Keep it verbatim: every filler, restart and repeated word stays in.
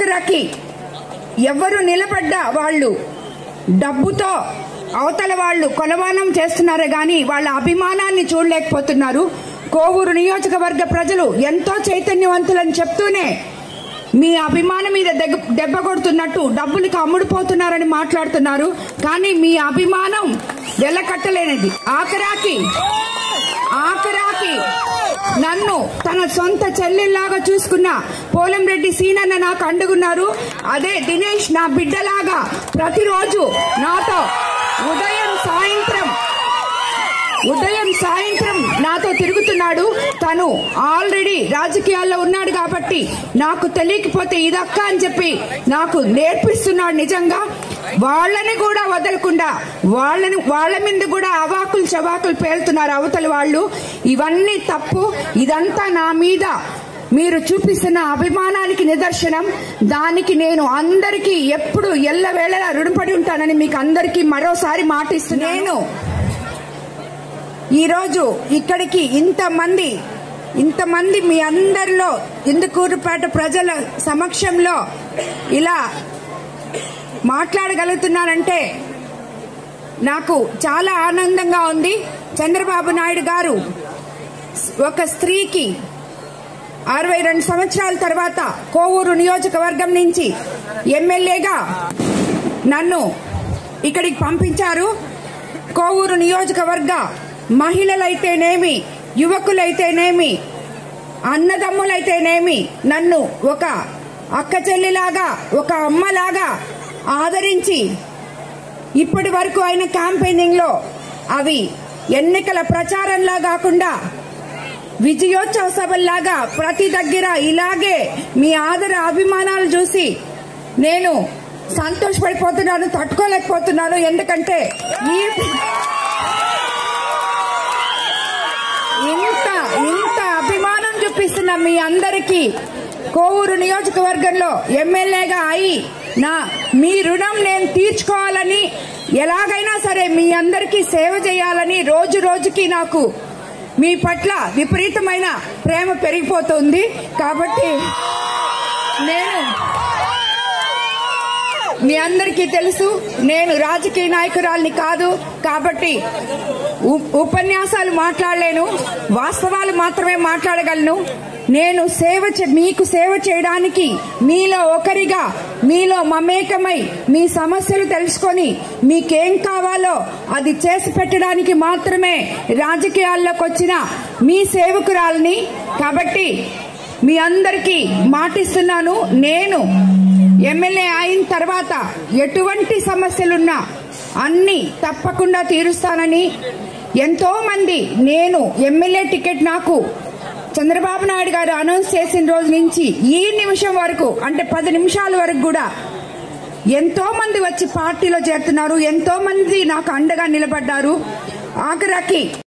ఆఖరికి ఎవరు నిలబడ్డా వాళ్ళు డబ్బుతో అవతల వాళ్ళు కొలమానం చేస్తున్నారే గాని వాళ్ళ అభిమానాన్ని చూడలేకపోతున్నారు. కోవూరు నియోజకవర్గ ప్రజలు ఎంతో చైతన్యవంతులని చెప్తూనే మీ అభిమానం మీద దెబ్బ కొడుతున్నట్టు డబ్బులకు అమ్ముడుపోతున్నారని మాట్లాడుతున్నారు. కానీ మీ అభిమానం వెలకట్టలేనిది. ఆఖరాకి ఆఖరాకి నన్ను తన సొంత చెల్లెల్లాగా చూసుకున్న పోలంరెడ్డి సీనన్న నాకు అండుగున్నారు. అదే దినేష్ నా బిడ్డలాగా ప్రతిరోజు నాతో ఉదయం సాయంత్రం ఉదయం సాయంత్రం నాతో తిరుగుతున్నాడు. తను ఆల్రెడీ రాజకీయాల్లో ఉన్నాడు కాబట్టి నాకు తెలియకపోతే ఇదక్క అని చెప్పి నాకు నేర్పిస్తున్నాడు. నిజంగా వాళ్ళని కూడా వదలకుండా వాళ్ళని వాళ్ళ మీద కూడా అవాకులు చవాకులు పేలుతున్నారు అవతల వాళ్ళు. ఇవన్నీ తప్పు. ఇదంతా నా మీద మీరు చూపిస్తున్న అభిమానానికి నిదర్శనం. దానికి నేను అందరికీ ఎప్పుడు ఎల్లవేళలా రుణపడి ఉంటానని మీకు అందరికీ మరోసారి మాటిస్తున్నాను. నేను ఈరోజు ఇక్కడికి ఇంతమంది ఇంతమంది మీ అందరిలో ఇందుకూరుపేట ప్రజల సమక్షంలో ఇలా మాట్లాడగలుగుతున్నానంటే నాకు చాలా ఆనందంగా ఉంది. చంద్రబాబు నాయుడు గారు ఒక స్త్రీకి అరవై రెండు సంవత్సరాల తర్వాత కోవూరు నియోజకవర్గం నుంచి ఎమ్మెల్యేగా నన్ను ఇక్కడికి పంపించారు. కోవూరు నియోజకవర్గ మహిళలైతేనేమి, యువకులైతేనేమి, అన్నదమ్ములైతేనేమి నన్ను ఒక అక్క చెల్లిలాగా, ఒక అమ్మలాగా ఆదరించి ఇప్పటి వరకు అయిన క్యాంపెయినింగ్ లో అవి ఎన్నికల ప్రచారంలా కాకుండా విజయోత్సవ సభల్లాగా ప్రతి దగ్గర ఇలాగే మీ ఆదర అభిమానాలు చూసి నేను సంతోషపడిపోతున్నాను, తట్టుకోలేకపోతున్నాను. ఎందుకంటే ఈ ఇంత ఇంత అభిమానం చూపిస్తున్న మీ అందరికీ కోవూరు నియోజకవర్గంలో ఎమ్మెల్యేగా అయి నా మీ రుణం నేను తీర్చుకోవాలని, ఎలాగైనా సరే మీ అందరికీ సేవ చేయాలని రోజు రోజుకి నాకు మీ పట్ల విపరీతమైన ప్రేమ పెరిగిపోతుంది. కాబట్టి నేను మీ అందరికీ తెలుసు నేను రాజకీయ నాయకురాల్ని కాదు. కాబట్టి ఉపన్యాసాలు మాట్లాడలేను, వాస్తవాలు మాత్రమే మాట్లాడగలను. నేను సేవ మీకు సేవ చేయడానికి మీలో ఒకరిగా, మీలో మమేకమై మీ సమస్యలు తెలుసుకొని మీకేం కావాలో అది చేసి పెట్టడానికి మాత్రమే రాజకీయాల్లోకి వచ్చిన మీ సేవకురాల్ని. కాబట్టి మీ అందరికీ మాటిస్తున్నాను, నేను ఎమ్మెల్యే అయిన తర్వాత ఎటువంటి సమస్యలున్నా అన్ని తప్పకుండా తీరుస్తానని. ఎంతో మంది నేను ఎమ్మెల్యే టికెట్ నాకు చంద్రబాబు నాయుడు గారు అనౌన్స్ చేసిన రోజు నుంచి ఈ నిమిషం వరకు, అంటే పది నిమిషాల వరకు కూడా ఎంతో మంది వచ్చి పార్టీలో చేరుతున్నారు. ఎంతో మంది నాకు అండగా నిలబడ్డారు. ఆఖరికి